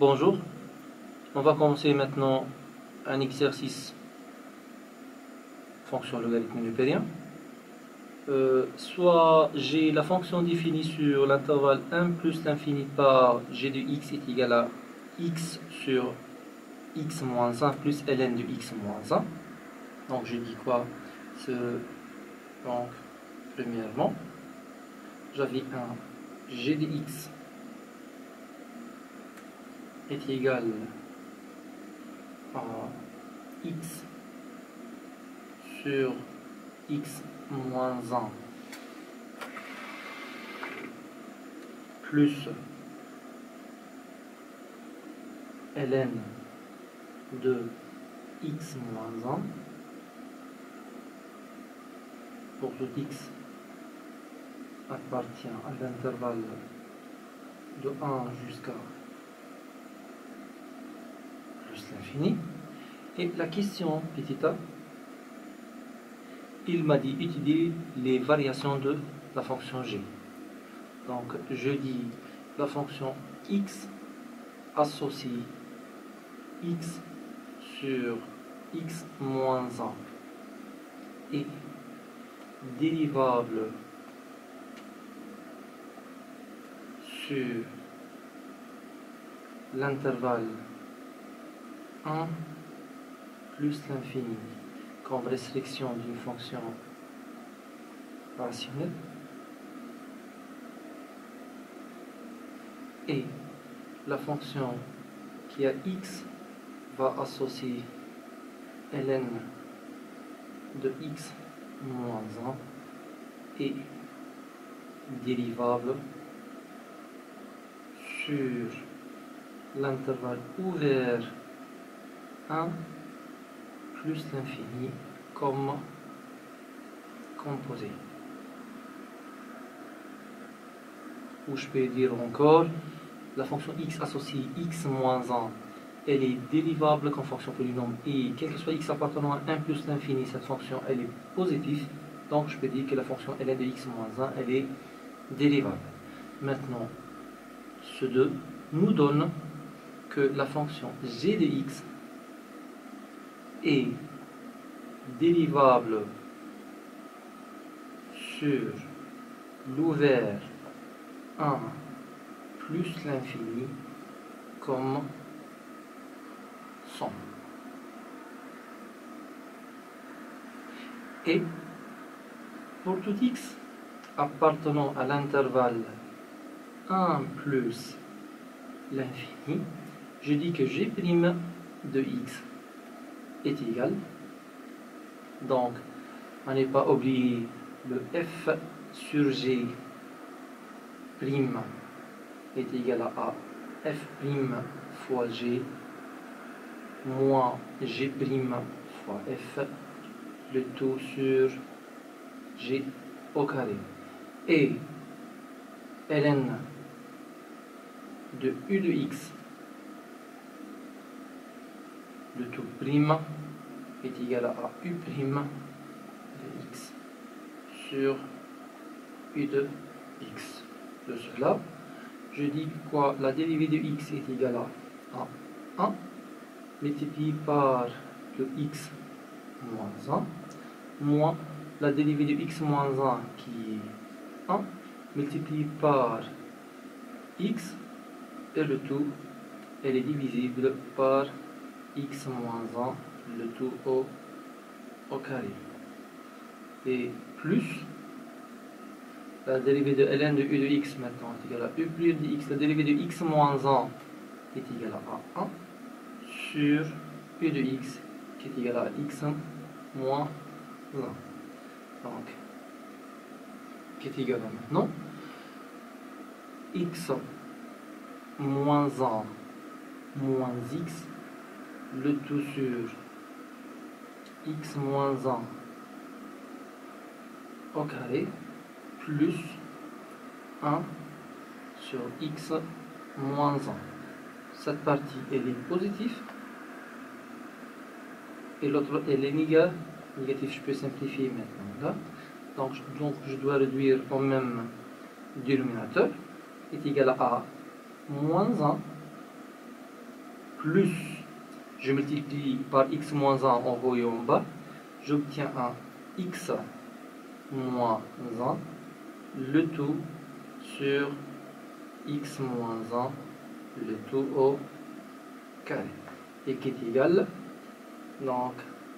Bonjour, on va commencer maintenant un exercice fonction logarithme newtonien. Soit j'ai la fonction définie sur l'intervalle 1 plus l'infini par g de x est égal à x sur x moins 1 plus ln de x moins 1. Donc je dis quoi? Donc premièrement, j'avais un g de x est égal à x sur x moins 1 plus ln de x moins 1 pour tout x appartient à l'intervalle de 1 jusqu'à plus l'infini. Et la question petit a, il m'a dit étudier les variations de la fonction g. Donc je dis la fonction x associe x sur x moins 1 est dérivable sur l'intervalle 1 plus l'infini comme restriction d'une fonction rationnelle, et la fonction qui a x va associer ln de x moins 1 est dérivable sur l'intervalle ouvert 1 plus l'infini comme composé. Ou je peux dire encore, la fonction x associée x moins 1, elle est dérivable comme fonction polynôme, et quel que soit x appartenant à 1 plus l'infini, cette fonction elle est positive, donc je peux dire que la fonction ln de x moins 1 elle est dérivable. Maintenant, ce 2 nous donne que la fonction g de x est dérivable sur l'ouvert 1 plus l'infini comme somme. Et pour tout x appartenant à l'intervalle 1 plus l'infini, je dis que g' de x est égal, donc on n'est pas oublié le f sur g' est égal à f' fois g moins g' fois f, le tout sur g au carré. Et ln de u de x, le tout prime, est égal à u' de x sur u de x. De cela, je dis quoi? La dérivée de x est égale à 1 multiplié par le x moins 1 moins la dérivée de x moins 1 qui est 1 multiplié par x, et le tout elle est divisible par x moins 1, le tout au carré, et plus la dérivée de ln de u de x maintenant est égale à u plus de x, la dérivée de x moins 1 est égale à 1 sur u de x qui est égal à x moins 1. Donc, qui est égal à maintenant x moins 1 moins x, le tout sur x moins 1 au carré plus 1 sur x moins 1. Cette partie elle est positive et l'autre elle est négative. Je peux simplifier maintenant là. Donc je dois réduire au même dénominateur, est égal à moins 1 plus je multiplie par x moins 1 en haut et en bas, j'obtiens un x moins 1, le tout sur x moins 1, le tout au carré, et qui est égal, donc,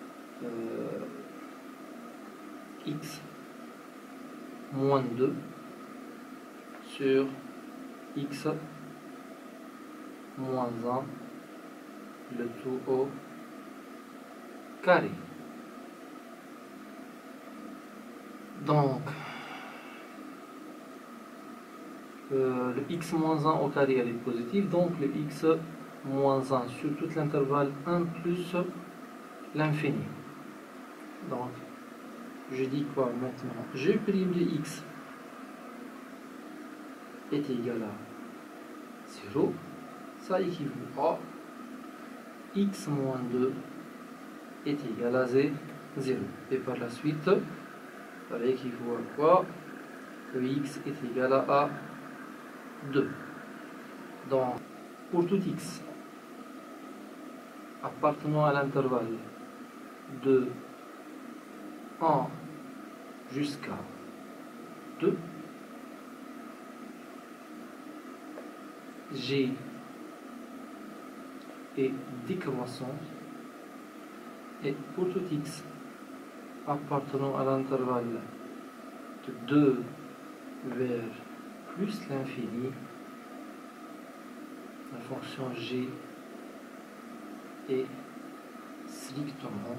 x moins 2 sur x moins 1, le tout au carré. Donc, le x moins 1 au carré elle est positive, donc le x moins 1 sur tout l'intervalle 1 plus l'infini. Donc, je dis quoi maintenant? G' de x est égal à 0, ça équivaut à x moins 2 est égal à 0. Et par la suite, ça équivaut à quoi? Que x est égal à 2. Donc, pour tout x appartenant à l'intervalle de 1 jusqu'à 2, g est décroissante, et pour tout x appartenant à l'intervalle de 2 vers plus l'infini, la fonction g est strictement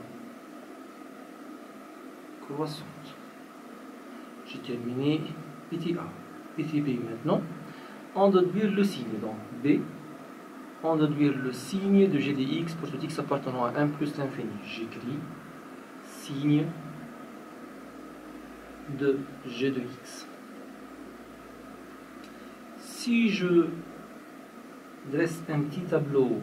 croissante. J'ai terminé petit a. Petit b maintenant, on déduire le signe, donc b, on déduire le signe de g de x pour tout x appartenant à 1 plus l'infini. J'écris signe de g de x. Si je dresse un petit tableau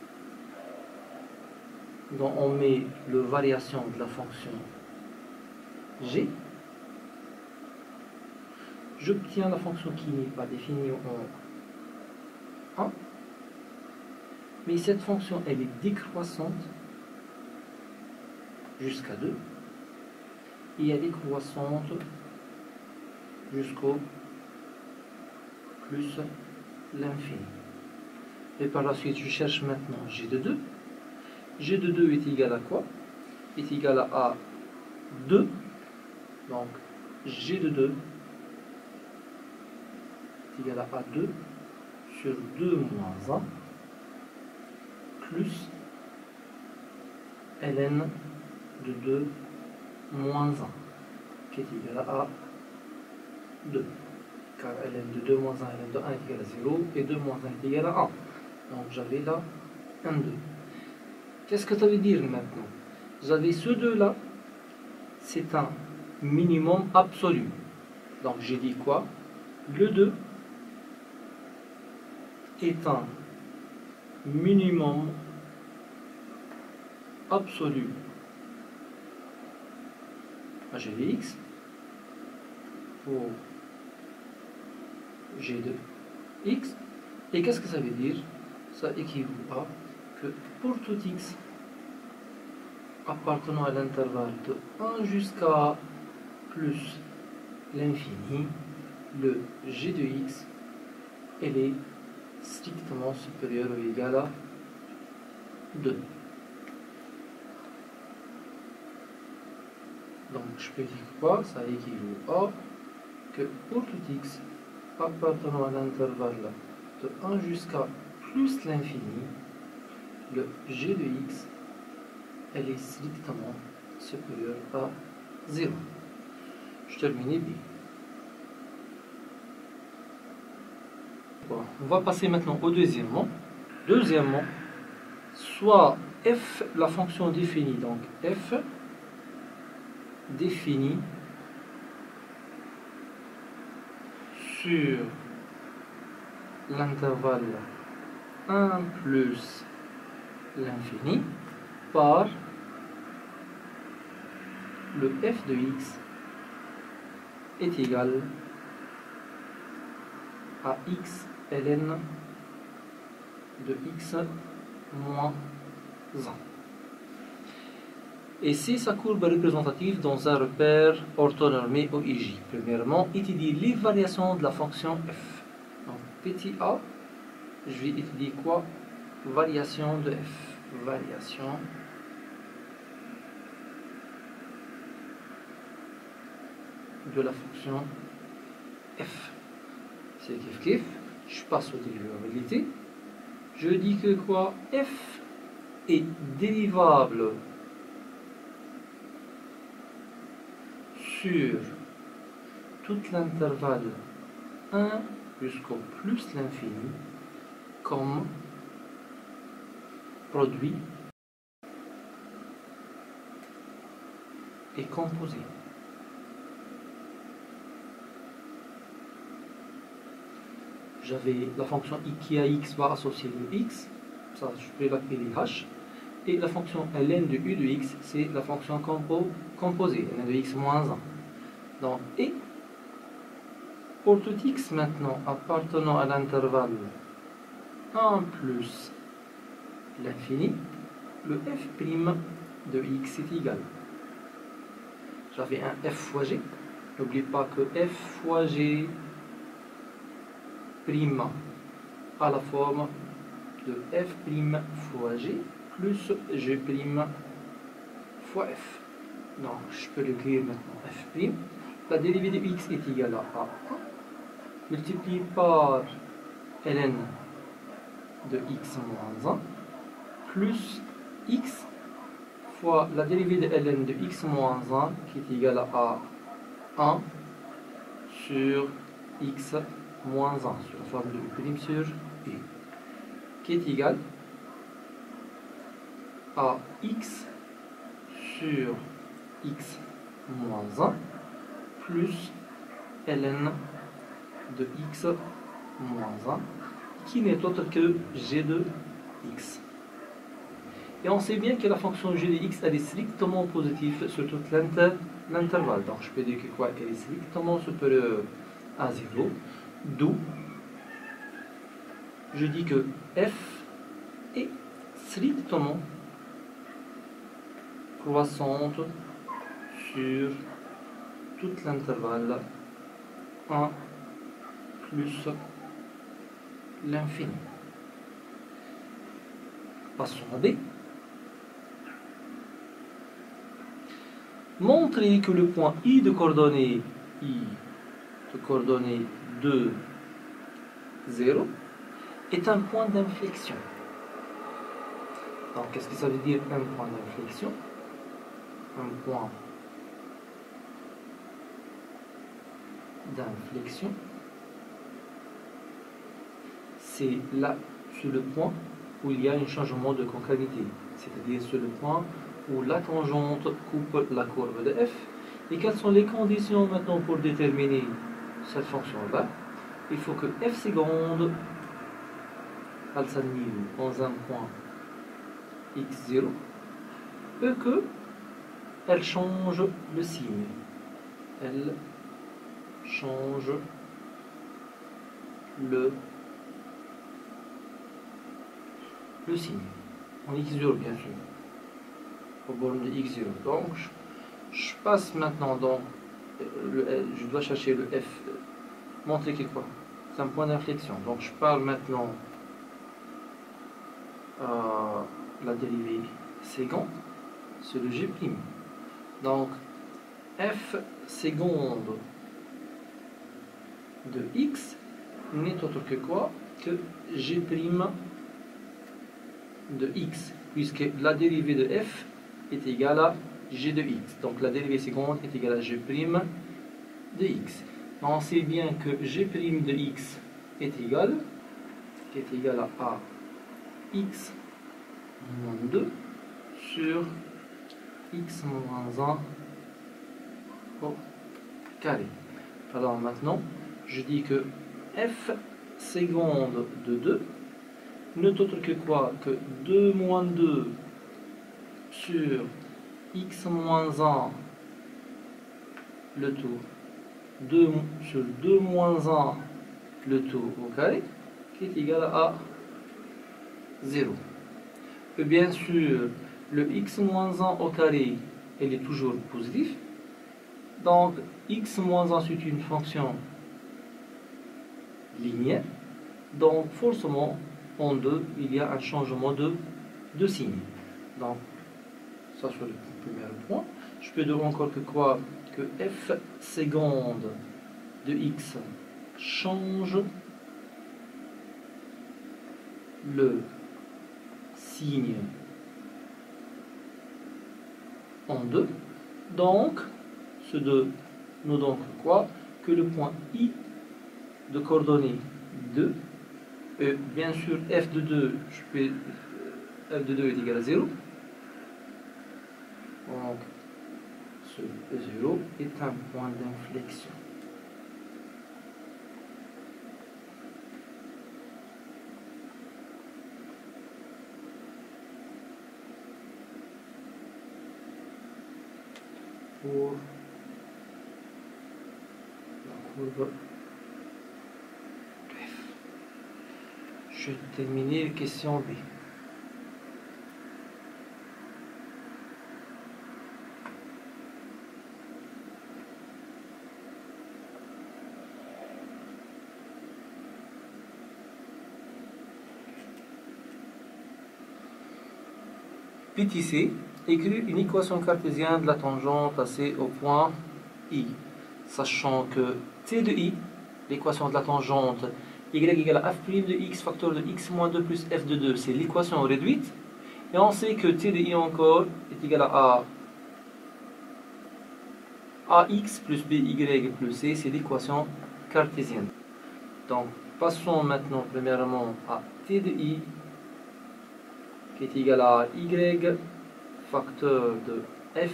dont on met le variation de la fonction g, j'obtiens la fonction qui n'est pas définie en 1, mais cette fonction elle est décroissante jusqu'à 2 et elle est croissante jusqu'au plus l'infini. Et par la suite, je cherche maintenant g de 2. G de 2 est égal à quoi? Est égal à 2. Donc, g de 2 est égal à 2 sur 2 moins 1 plus ln de 2 moins 1 qui est égal à 2. Car ln de 2 moins 1, ln de 1 est égal à 0 et 2 moins 1 est égal à 1. Donc j'avais là un 2. Qu'est-ce que ça veut dire maintenant? J'avais ce 2 là, c'est un minimum absolu. Donc j'ai dit quoi? Le 2 est un minimum absolu à g de x pour g de x. Et qu'est-ce que ça veut dire? Ça équivaut à que pour tout x appartenant à l'intervalle de 1 jusqu'à plus l'infini, le g de x elle est strictement supérieur ou égal à 2. Donc je peux dire quoi? Ça équivaut à que pour tout x appartenant à l'intervalle de 1 jusqu'à plus l'infini, le g de x elle est strictement supérieure à 0. Je termine B. Bon, on va passer maintenant au deuxièmement. Deuxièmement, soit f, la fonction définie, donc f définie sur l'intervalle 1 plus l'infini par le f de x est égal à x ln de x moins 1. Et c'est sa courbe représentative dans un repère orthonormé OIJ. Premièrement, étudier les variations de la fonction f. Donc, petit a, je vais étudier quoi? Variation de f. Variation de la fonction f. C'est kiff. Je passe aux dérivabilités. Je dis que quoi? F est dérivable sur tout l'intervalle 1 jusqu'au plus l'infini comme produit et composé. J'avais la fonction qui à x va associer le x, ça je peux l'appeler h, et la fonction ln de u de x, c'est la fonction composée, ln de x moins 1. Donc, et pour tout x maintenant appartenant à l'intervalle 1 plus l'infini, le f' de x est égal. J'avais un f fois g, n'oublie pas que f fois g prime à la forme de f' fois g plus g' fois f. Donc je peux l'écrire maintenant f'. La dérivée de x est égale à 1 multiplié par ln de x moins 1 plus x fois la dérivée de ln de x moins 1 qui est égale à 1 sur x moins 1 sur la forme de u' sur u qui est égal à x sur x moins 1 plus ln de x moins 1 qui n'est autre que g de x. Et on sait bien que la fonction g de x elle est strictement positive sur tout l'intervalle. Donc je peux dire que quoi? Elle est strictement supérieure à 0. D'où je dis que f est strictement croissante sur tout l'intervalle 1 plus l'infini. Passons à B. Montrer que le point I de coordonnées 2, 0 est un point d'inflexion. Donc, qu'est-ce que ça veut dire un point d'inflexion? Un point d'inflexion, c'est là, sur le point où il y a un changement de concavité, c'est-à-dire sur le point où la tangente coupe la courbe de f. Et quelles sont les conditions maintenant pour déterminer cette fonction-là? Il faut que f seconde elle s'annule dans un point x0 et que elle change le signe. Elle change le signe en x0 bien sûr, au borne de x0. Donc je passe maintenant dans je dois chercher le f, montrer que quoi? C'est un point d'inflexion. Donc je parle maintenant la dérivée seconde, c'est le g'. Donc f seconde de x n'est autre que quoi? Que g' de x, puisque la dérivée de f est égale à g de x. Donc la dérivée seconde est égale à g' de x. On sait bien que g' de x est égal à x moins 2 sur x moins 1 au carré. Alors maintenant, je dis que f seconde de 2 n'est autre que quoi? Que 2 moins 2 sur x moins 1 le tout 2 sur 2 moins 1 le tout au carré qui est égal à 0. que bien sûr, le x moins 1 au carré, elle est toujours positif. Donc, x moins 1, c'est une fonction linéaire. Donc, forcément, en 2, il y a un changement de signe. Donc, ça c'est le premier point. Je peux dire encore que quoi? Que f seconde de x change le signe en 2. Donc, ce 2 nous donne quoi? Que le point I de coordonnées 2, et bien sûr f de 2, f de 2 est égal à 0. Donc, ce 0 est un point d'inflexion. Pour la courbe de f. Je termine la question B. Petit c, écrire une équation cartésienne de la tangente AC au point I, sachant que T de I, l'équation de la tangente y égale à f' de x facteur de x moins 2 plus f de 2, c'est l'équation réduite, et on sait que T de I encore est égal à ax plus by plus c, c'est l'équation cartésienne. Donc, passons maintenant premièrement à T de I, qui est égal à y facteur de f'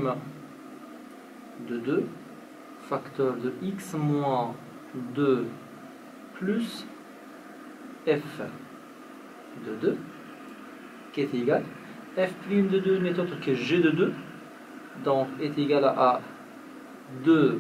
de 2 facteur de x moins 2 plus f de 2 qui est égal f' de 2 n'est autre que g de 2, donc est égal à 2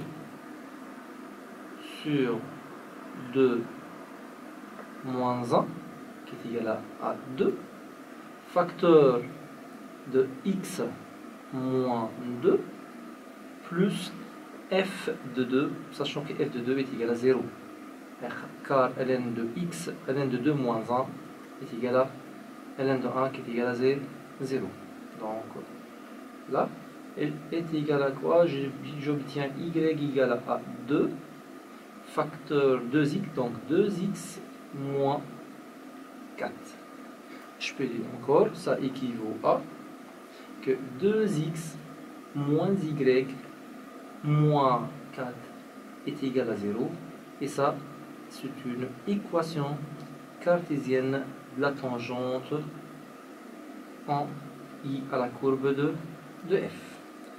sur 2 moins 1 qui est égal à 2 facteur de x moins 2 plus f de 2, sachant que f de 2 est égal à 0, car ln de x, ln de 2 moins 1 est égal à ln de 1 qui est égal à 0. Donc là, elle est égale à quoi? J'obtiens y égale à 2 facteur 2x, donc 2x moins 4. Je peux dire encore, ça équivaut à que 2x moins y moins 4 est égal à 0. Et ça, c'est une équation cartésienne de la tangente en I à la courbe de f.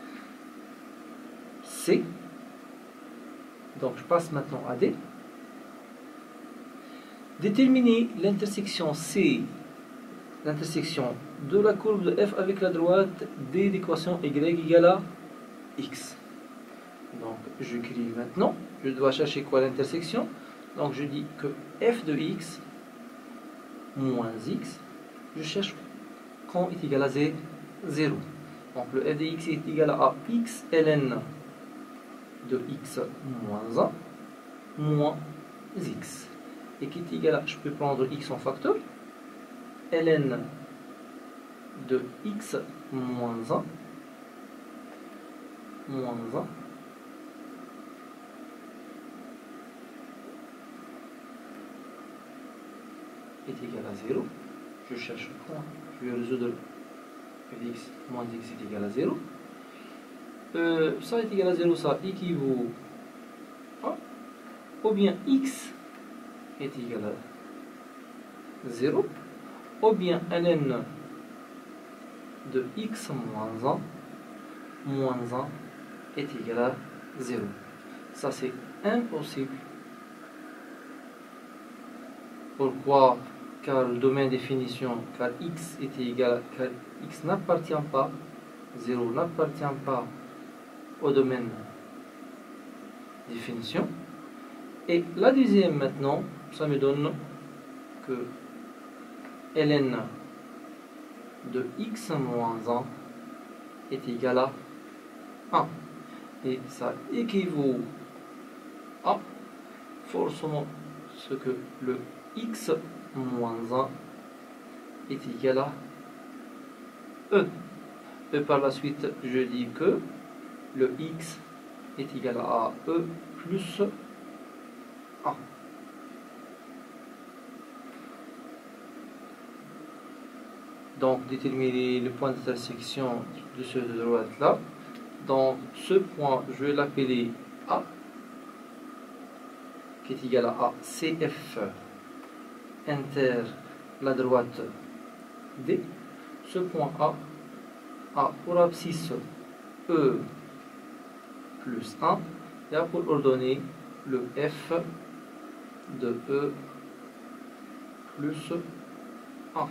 C. Donc je passe maintenant à D. Déterminer l'intersection C, l'intersection de la courbe de f avec la droite D d'équation y égale à x. Donc j'écris maintenant, je dois chercher quoi l'intersection. Donc je dis que f de x moins x, je cherche quand est égal à 0. Donc le f de x est égal à x ln de x moins 1 moins x. Et qui est égal à, je peux prendre x en facteur, ln de x moins 1 moins 1 est égal à 0. Je cherche quoi? Je vais résoudre x moins x est égal à 0. Ça est égal à 0, ça équivaut à ou bien x est égal à 0, ou bien ln de x moins 1 est égal à 0. Ça c'est impossible. Pourquoi? Car le domaine définition, car x est égal, car x n'appartient pas, 0 n'appartient pas au domaine définition. Et la deuxième maintenant, ça me donne que ln de x moins 1 est égal à 1. Et ça équivaut à forcément ce que le x moins 1 est égal à e. Et par la suite, je dis que le x est égal à e plus 1. Donc, déterminer le point d'intersection de ce de droite-là. Donc, ce point, je vais l'appeler A, qui est égal à CF inter la droite D. Ce point A a pour abscisse E plus 1 et a pour ordonnée le F de E plus 1.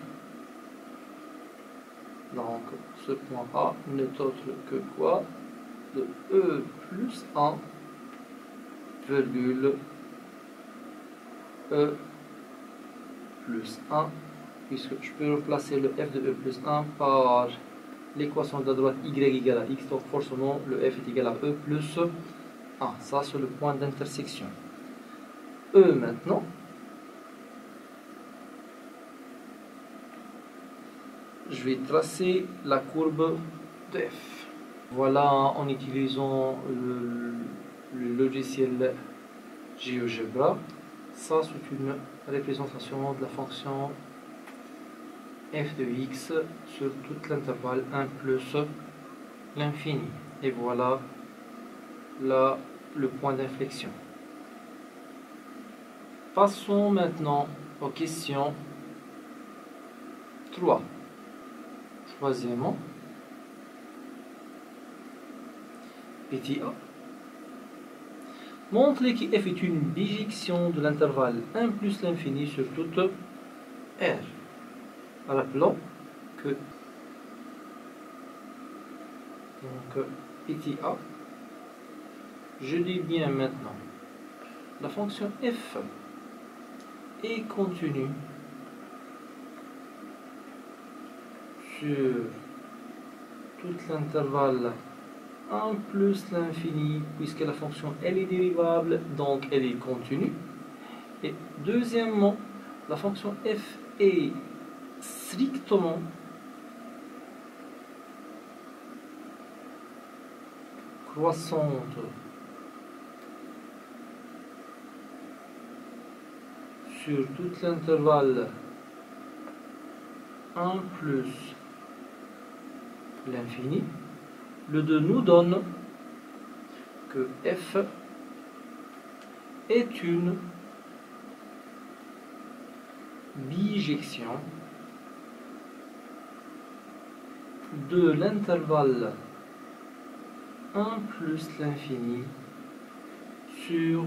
Donc, ce point A n'est autre que quoi? De E plus 1, virgule E plus 1, puisque je peux remplacer le F de E plus 1 par l'équation de la droite Y égale à X, donc forcément le F est égal à E plus 1. Ça, c'est le point d'intersection. E maintenant. Je vais tracer la courbe de F. Voilà, en utilisant le logiciel GeoGebra. Ça, c'est une représentation de la fonction f de x sur tout l'intervalle 1 plus l'infini. Et voilà là le point d'inflexion. Passons maintenant aux questions 3. Troisièmement, petit a. Montrez que f est une bijection de l'intervalle 1 plus l'infini sur toute R. Rappelons que donc petit a, je dis bien maintenant, la fonction f est contenue sur tout l'intervalle 1 plus l'infini, puisque la fonction elle est dérivable, donc elle est continue. Et deuxièmement, la fonction f est strictement croissante sur tout l'intervalle 1 plus l'infini. Le 2 nous donne que f est une bijection de l'intervalle 1 plus l'infini sur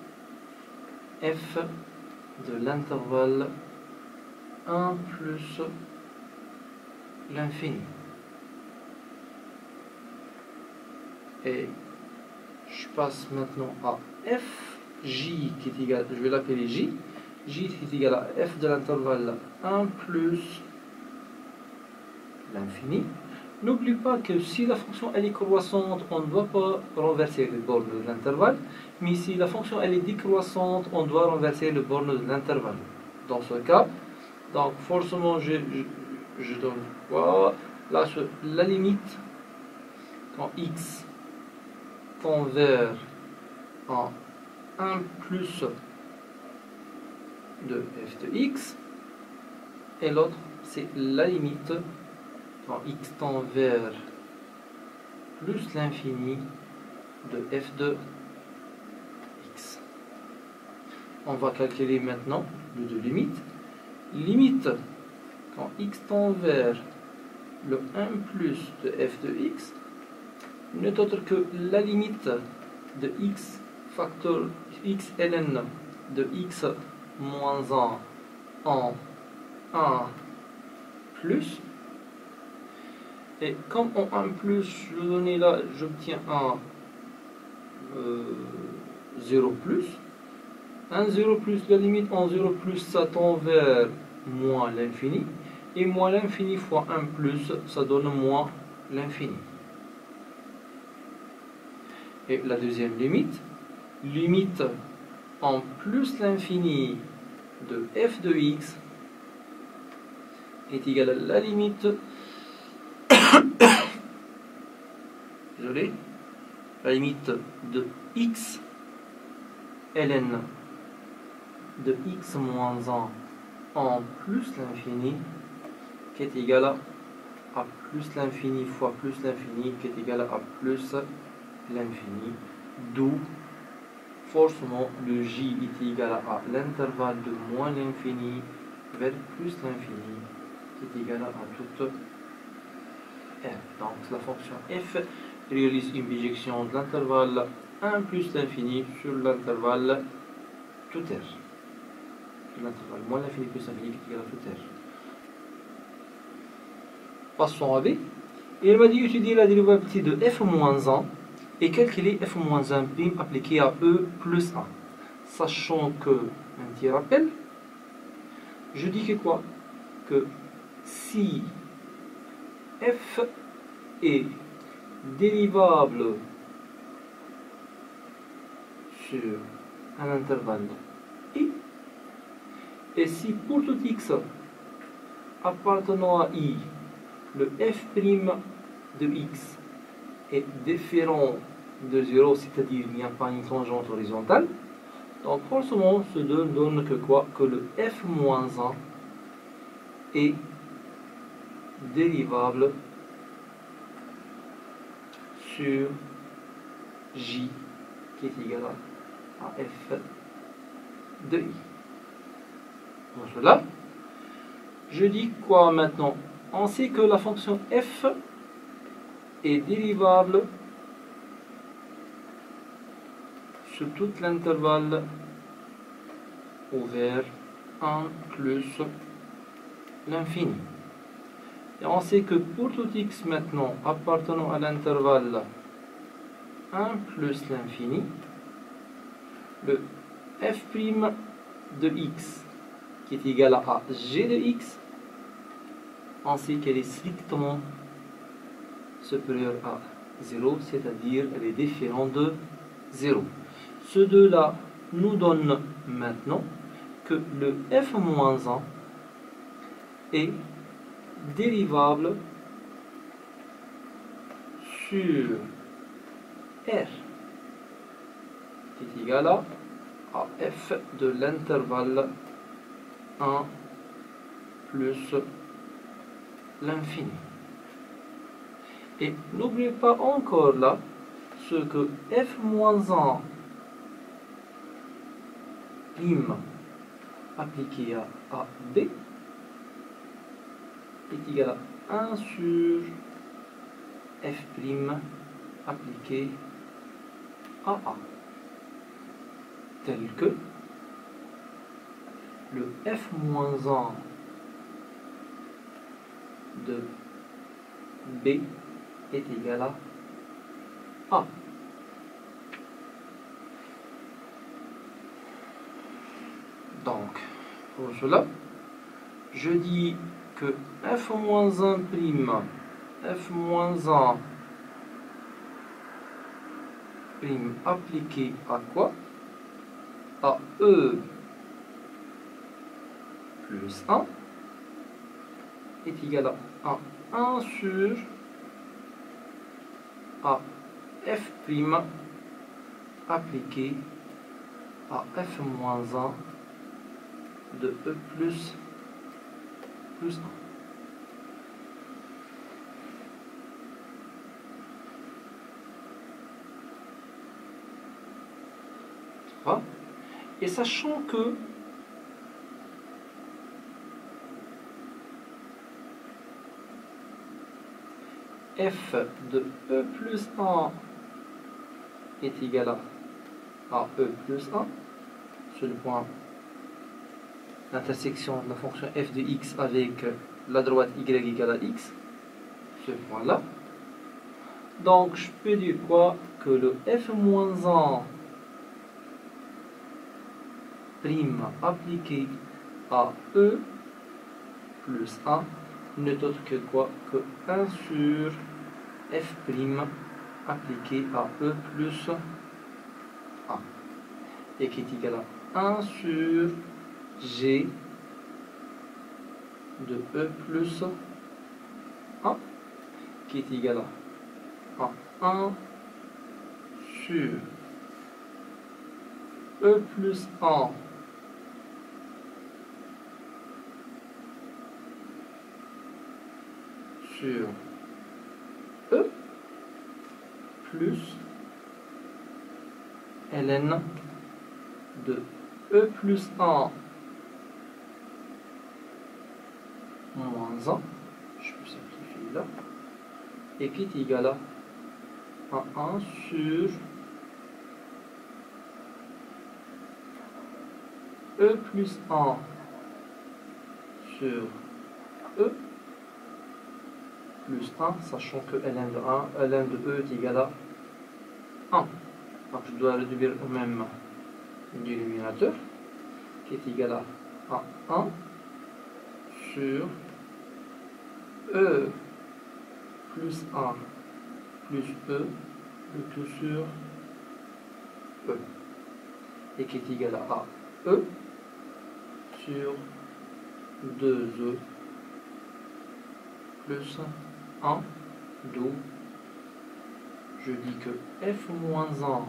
f de l'intervalle 1 plus l'infini. Et je passe maintenant à f, j qui est égal, je vais l'appeler j qui est égal à f de l'intervalle 1 plus l'infini. N'oublie pas que si la fonction elle est croissante, on ne doit pas renverser les bornes de l'intervalle, mais si la fonction elle est décroissante, on doit renverser les bornes de l'intervalle. Dans ce cas, donc forcément je donne quoi? Là, la limite quand x tend vers en 1 plus de f de x, et l'autre c'est la limite quand x tend vers plus l'infini de f de x. On va calculer maintenant les deux limites. Limite quand x tend vers le 1 plus de f de x n'est autre que la limite de x facteur x ln de x moins 1 en 1 plus. Et comme en 1 plus, je donnais là, j'obtiens un 0 plus. Un 0 plus, la limite en 0 plus, ça tend vers moins l'infini. Et moins l'infini fois 1 plus, ça donne moins l'infini. Et la deuxième limite, limite en plus l'infini de f de x est égale à la limite désolé, la limite de x ln de x moins 1 en plus l'infini qui est égal à plus l'infini fois plus l'infini qui est égal à plus l'infini, d'où forcément le j est égal à l'intervalle de moins l'infini vers plus l'infini qui est égal à toute f. Donc la fonction f réalise une bijection de l'intervalle 1 plus l'infini sur l'intervalle tout r. Sur l'intervalle moins l'infini plus l'infini qui est égal à tout r. Passons à B. Il m'a dit étudier la dérivabilité de f-1 et calculer f-1' appliqué à e plus 1. Sachant que, un petit rappel, je dis que quoi? Que si f est dérivable sur un intervalle i, et si pour tout x appartenant à i, le f' de x est différent de 0, c'est-à-dire il n'y a pas une tangente horizontale, donc forcément ce donne que quoi? Que le f-1 est dérivable sur j qui est égal à f de i. Pour cela, je dis quoi maintenant? On sait que la fonction f est dérivable sur tout l'intervalle ouvert 1 plus l'infini. Et on sait que pour tout x maintenant appartenant à l'intervalle 1 plus l'infini, le f' de x qui est égal à g de x, on sait qu'elle est strictement supérieure à 0, c'est-à-dire elle est différente de 0. Ce deux-là nous donne maintenant que le f-1 est dérivable sur r qui est égal à f de l'intervalle 1 plus l'infini. Et n'oubliez pas encore là ce que f-1' appliqué à b est égal à 1 sur f' appliqué à a, tel que le f-1 de b est égal à a. Donc, pour cela, je dis que f-1' appliqué à quoi? À e plus 1 est égal à 1 sur à f' appliqué à f-1 de e plus 1. Et sachant que f de e plus 1 est égal à e plus 1, c'est le point d'intersection de la fonction f de x avec la droite y égale à x, ce point-là. Donc je peux dire quoi? Que le f-1' appliqué à e plus 1 n'est autre que quoi? Que 1 sur f' appliqué à e plus a, et qui est égal à 1 sur g de e plus a, qui est égal à 1 sur e plus 1 sur e plus ln de e plus 1 moins 1, je peux simplifier là, et qui est égal à 1 sur e plus 1 sur e plus 1, sachant que ln de e est égal à 1. Donc je dois réduire au même dénominateur, qui est égal à 1 sur e plus 1 plus e le tout sur e, et qui est égal à e sur 2e plus 1, d'où je dis que f moins 1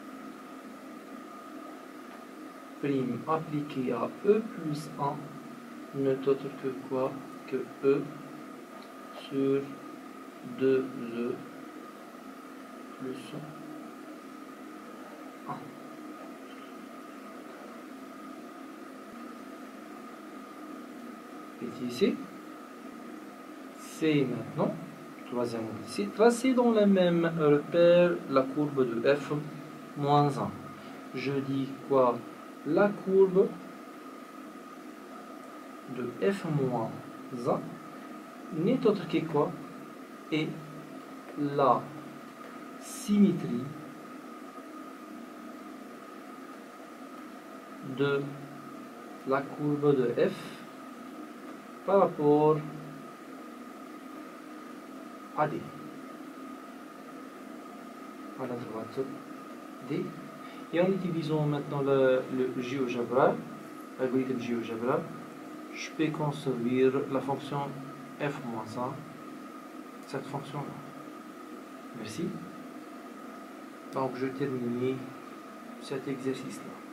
prime appliqué à e plus 1 n'est autre que quoi? Que e sur 2e plus 1. Et ici, c'est maintenant, troisième ici, tracer dans les mêmes repères la courbe de f moins 1. Je dis quoi? La courbe de f moins 1 n'est autre que quoi? Et la symétrie de la courbe de f par rapport à d, à la droite d. Et en utilisant maintenant le GeoGebra, l'algorithme GeoGebra, je peux construire la fonction f moins 1, cette fonction-là. Merci. Donc je termine cet exercice-là.